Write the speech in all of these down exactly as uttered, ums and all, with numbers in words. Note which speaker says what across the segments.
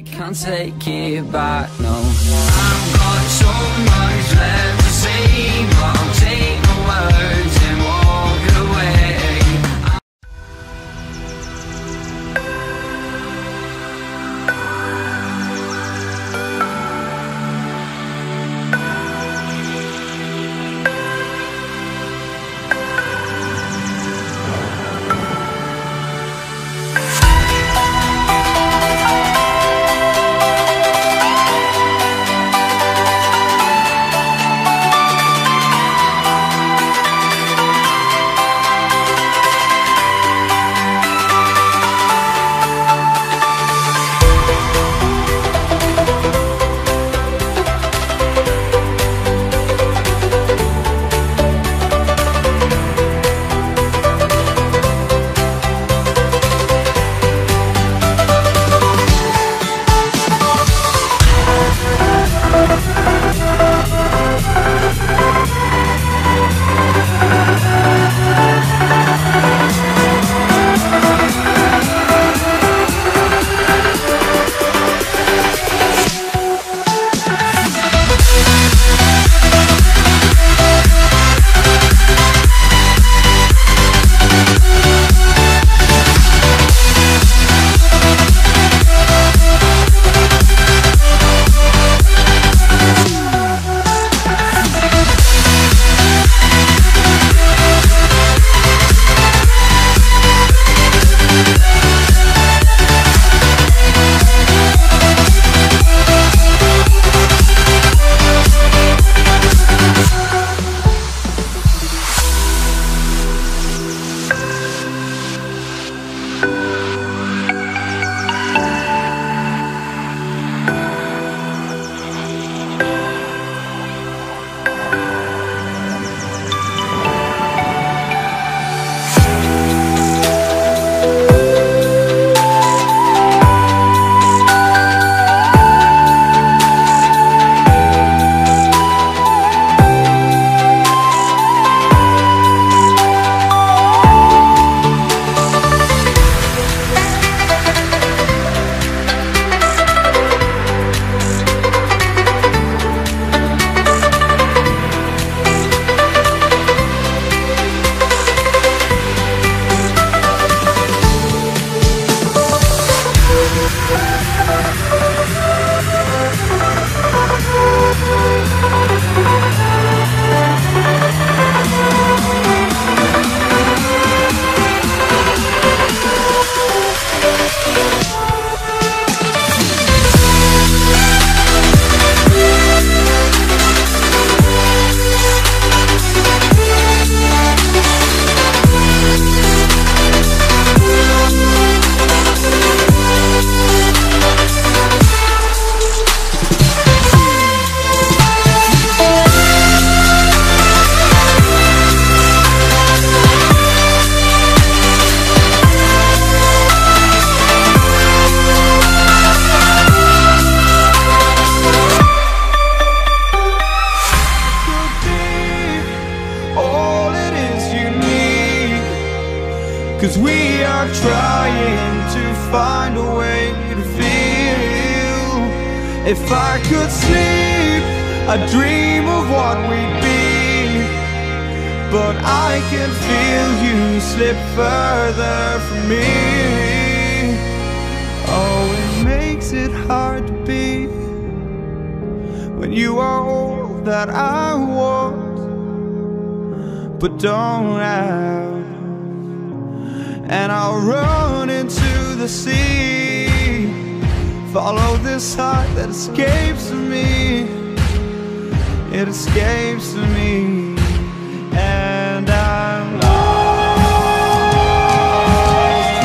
Speaker 1: can't take it back, no. I've got so much left to say, but I'll take my words and walk away.
Speaker 2: Cause we are trying to find a way to feel. If I could sleep, I'd dream of what we'd be. But I can feel you slip further from me. Oh, it makes it hard to be when you are all that I want, but don't have. And I'll run into the sea, follow this heart that escapes me. It escapes me, and I'm lost.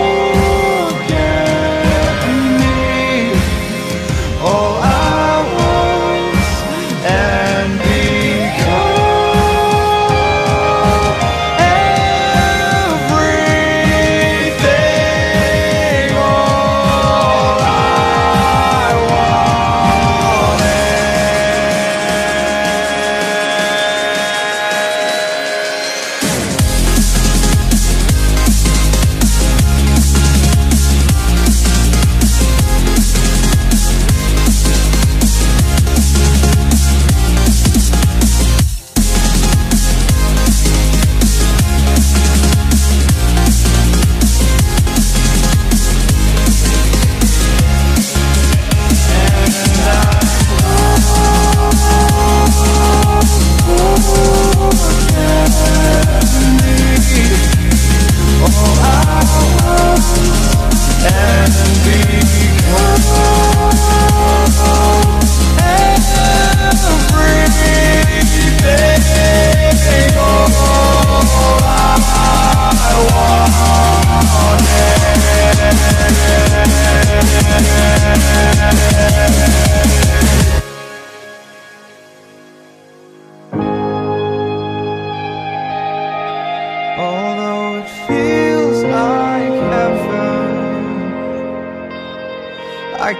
Speaker 2: Forget me, all I want, and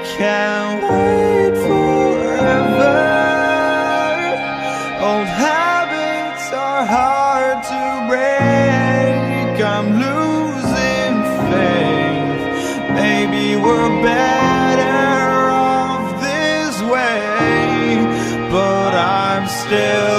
Speaker 2: can't wait forever. Old habits are hard to break. I'm losing faith. Maybe we're better off this way, but I'm still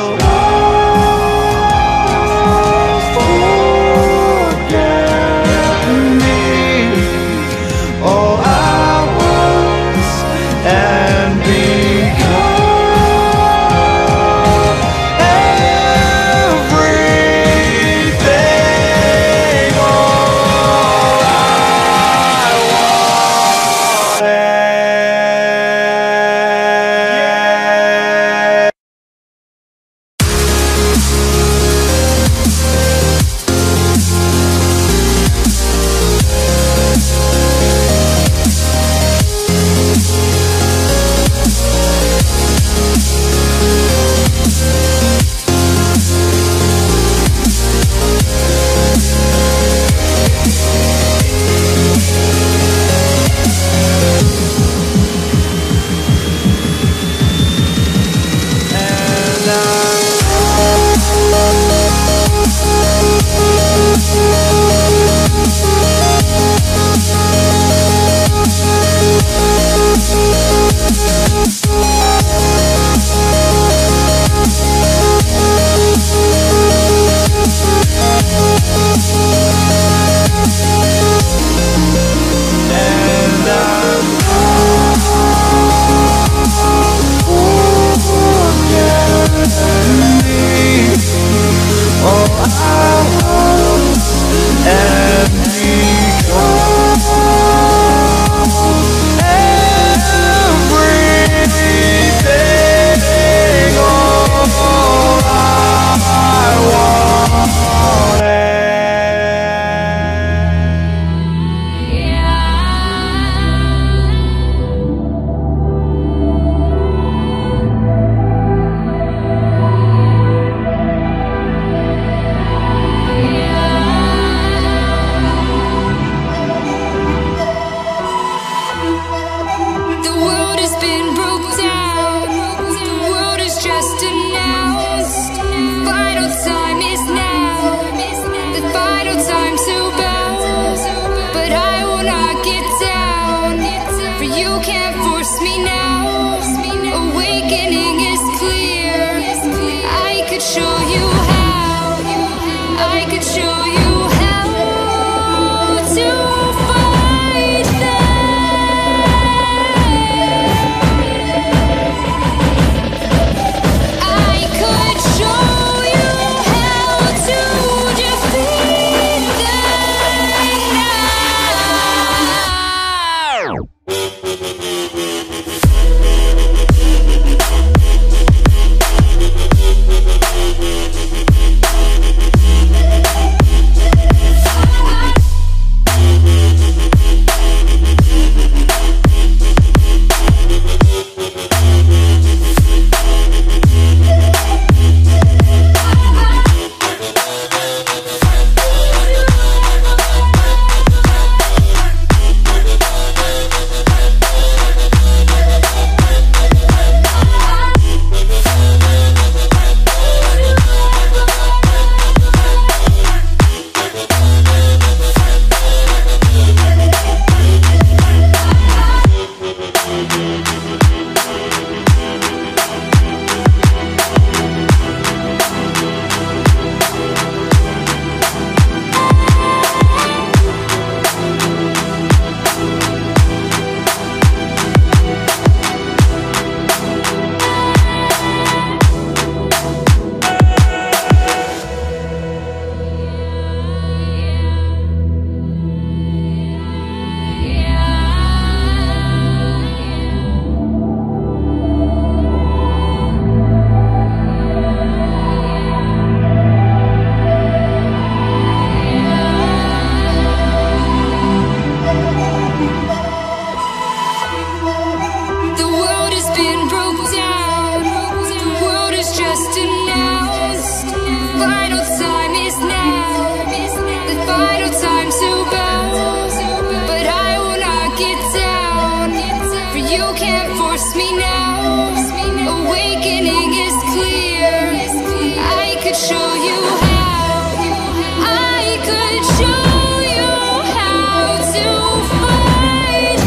Speaker 1: You can't force me now. Awakening is clear. I could show you how. I could show you how to fight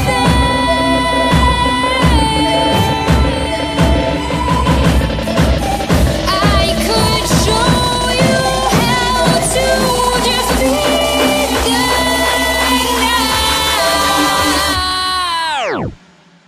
Speaker 1: them. I could show you how to defeat them now.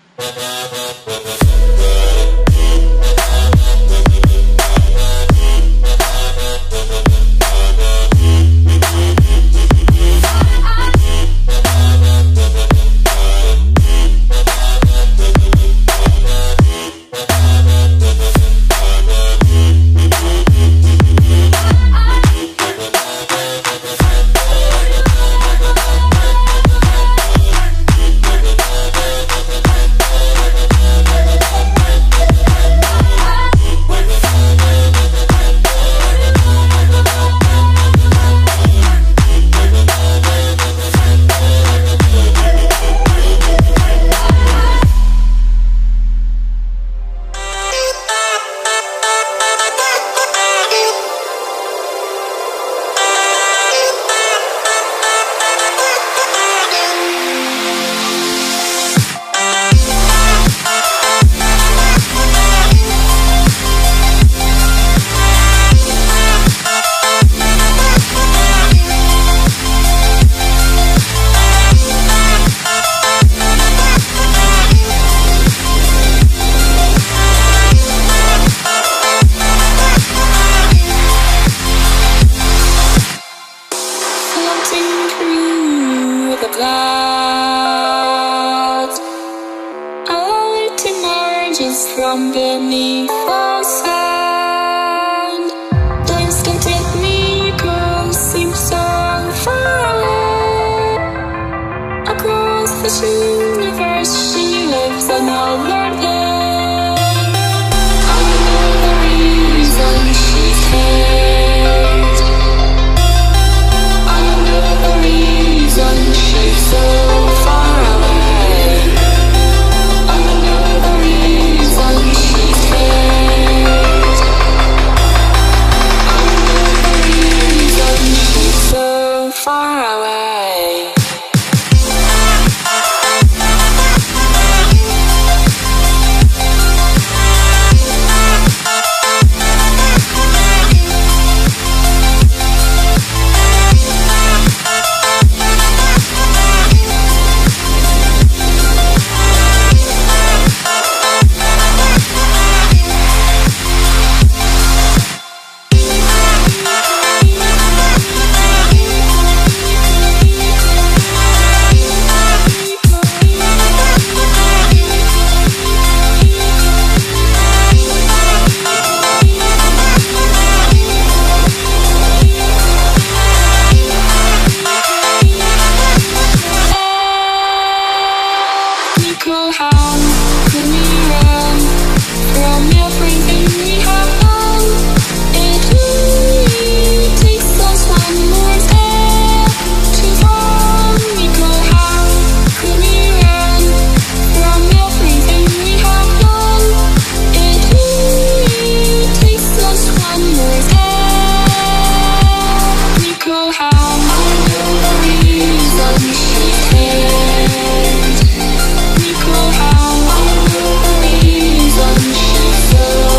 Speaker 1: Clouds, a light emerges from beneath the sand. The instinctive miracles seem so far away. Across this universe, she lives another day. I know the reason she's here. I know the reason she's so far away. I know the reason she's here. I know the reason she's so far away.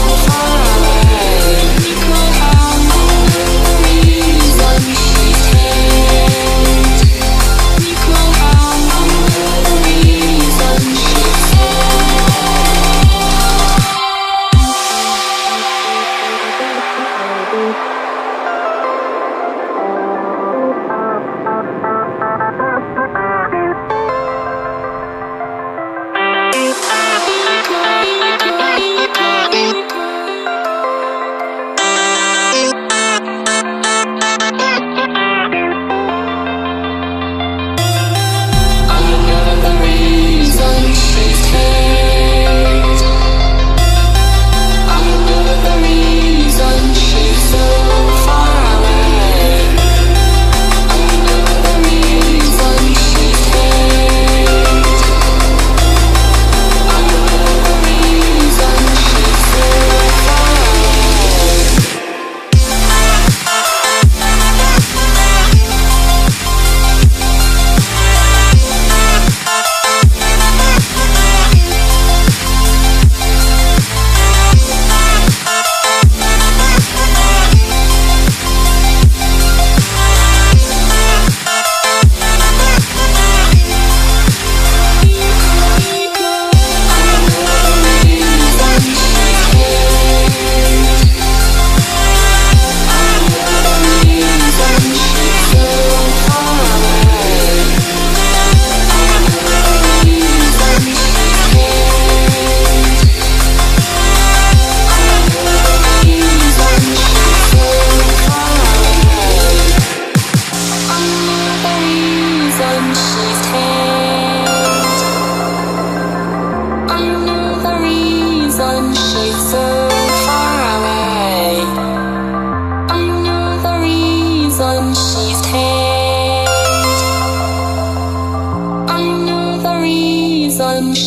Speaker 1: She's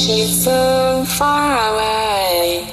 Speaker 1: she's so far away.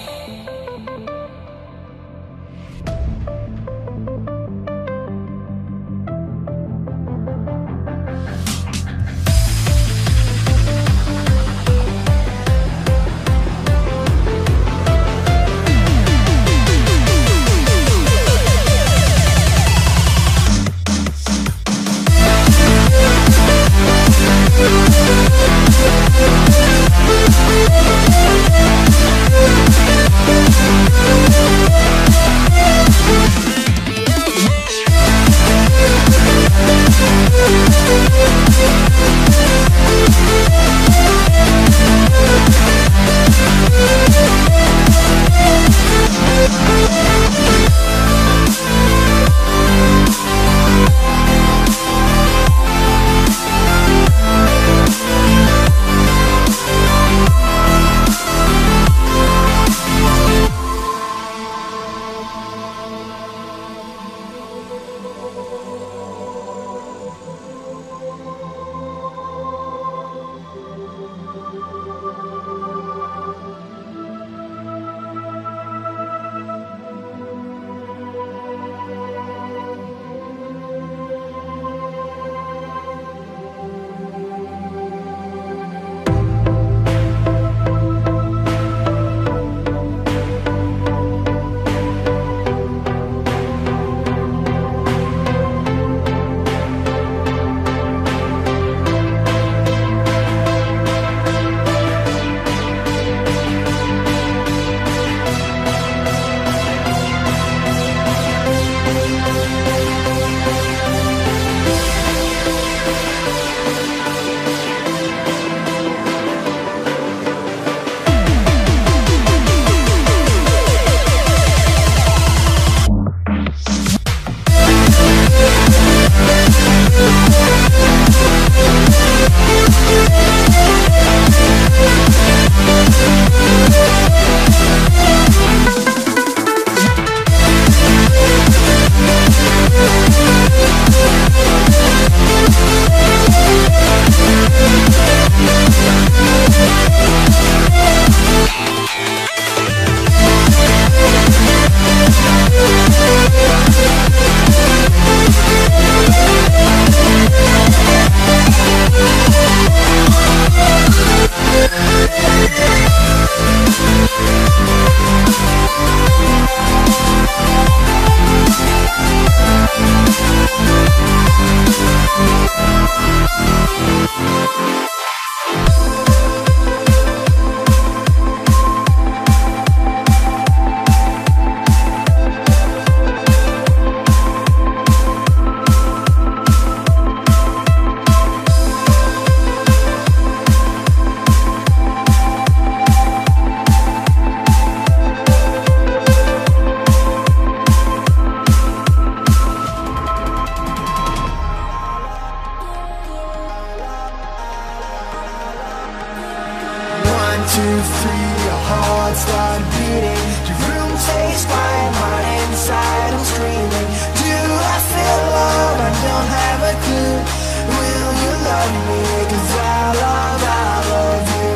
Speaker 3: Two, three, your heart start beating. Your room takes quiet, heart inside, I'm screaming. Do I feel love? I don't have a clue. Will you love me? Cause I love, I love you.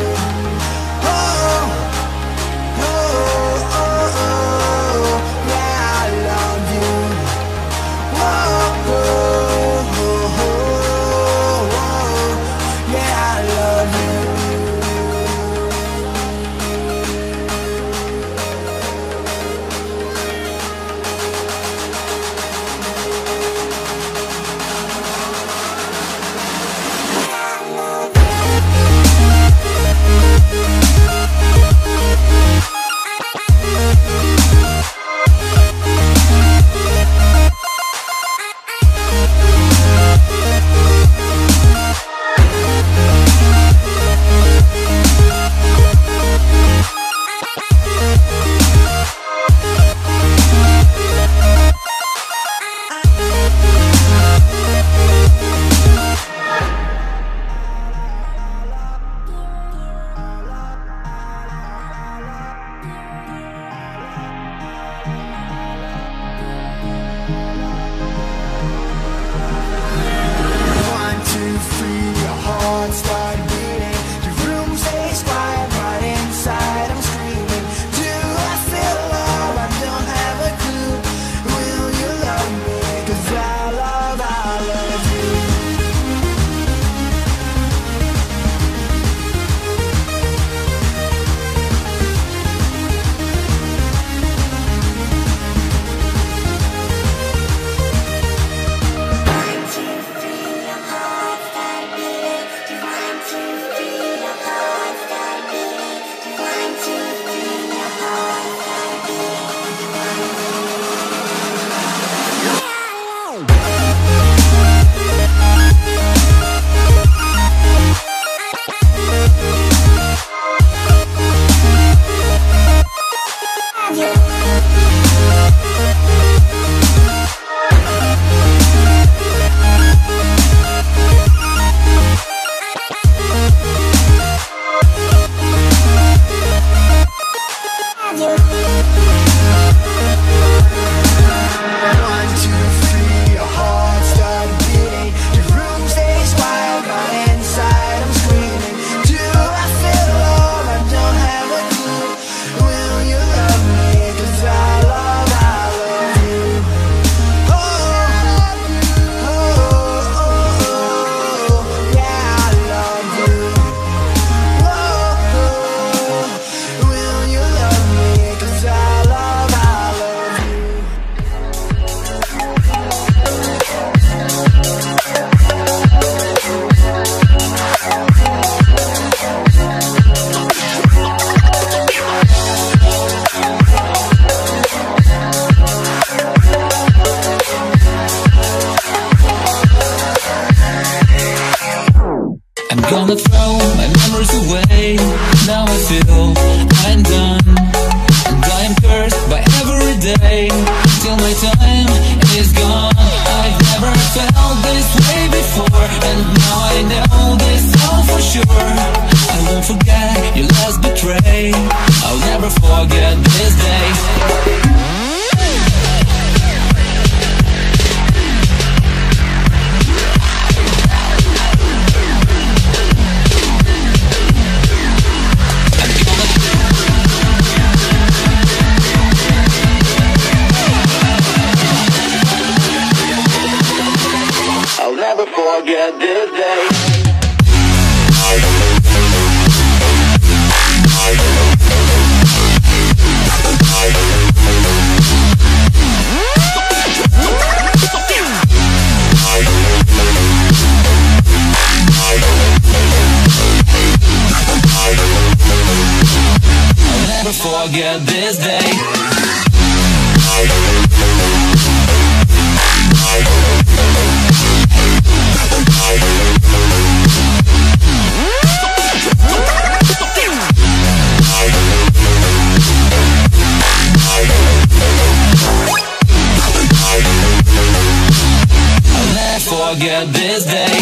Speaker 3: Oh, oh, oh, oh, yeah, I love you. Oh, oh, oh, oh, oh, yeah, I love you.
Speaker 4: feel I'm done, and I am cursed by every day till my time is gone. I've never felt this way before, and now I know this all for sure. I won't forget your last betray, I'll never forget this day. I'll never forget this day. I'll never forget this day. I'll never forget this day.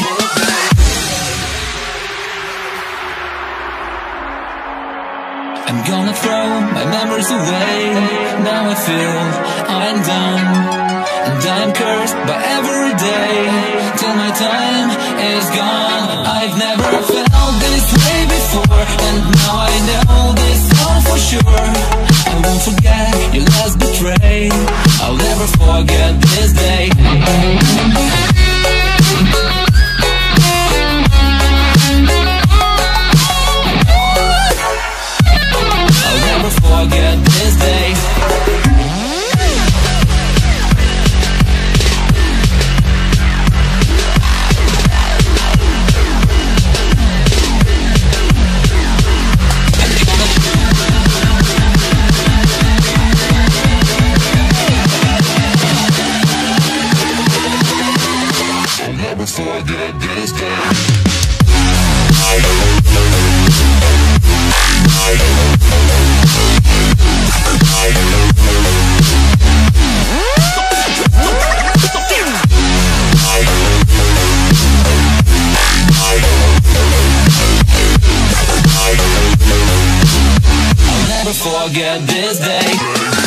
Speaker 4: I'm gonna throw my memories away. Now I feel I'm done, and I'm cursed by every day till my time is gone. I've never felt this way before, and now I know this all for sure. I won't forget your last betray, I'll never forget this day. I'll never forget this day. I'll never forget this day. I'll never forget this day.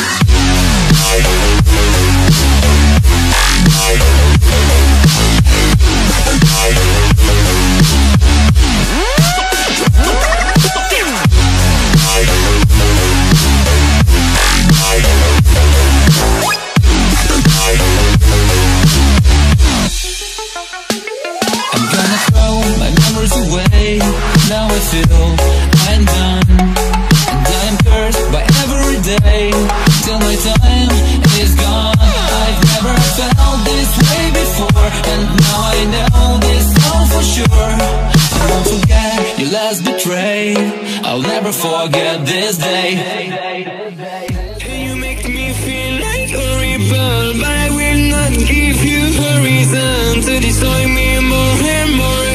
Speaker 4: I'm gonna throw my memories away. Now I feel I'm done, and I'm cursed by every day till my time is gone. I've never felt this way before, and now I know this all for sure. I won't forget your last betray, I'll never forget this day.
Speaker 5: You make me feel like a rebel, but I will not give you a reason to destroy me more and more.